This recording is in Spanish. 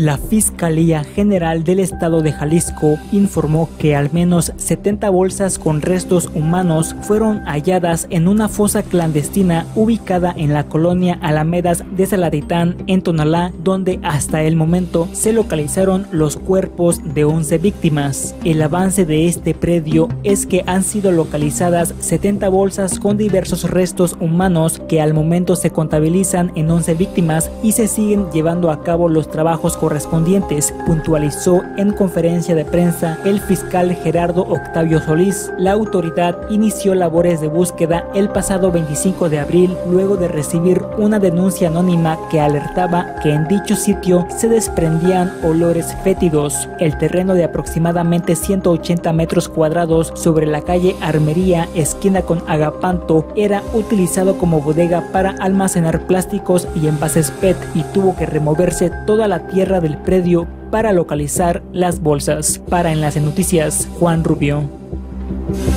La Fiscalía General del Estado de Jalisco informó que al menos 70 bolsas con restos humanos fueron halladas en una fosa clandestina ubicada en la colonia Alamedas de Salatitán, en Tonalá, donde hasta el momento se localizaron los cuerpos de 11 víctimas. El avance de este predio es que han sido localizadas 70 bolsas con diversos restos humanos que al momento se contabilizan en 11 víctimas y se siguen llevando a cabo los trabajos correspondientes, puntualizó en conferencia de prensa el fiscal Gerardo Octavio Solís. La autoridad inició labores de búsqueda el pasado 25 de abril, luego de recibir una denuncia anónima que alertaba que en dicho sitio se desprendían olores fétidos. El terreno de aproximadamente 180 metros cuadrados sobre la calle Armería, esquina con Agapanto, era utilizado como bodega para almacenar plásticos y envases PET y tuvo que removerse toda la tierra del predio para localizar las bolsas. Para Enlace Noticias, Juan Rubio.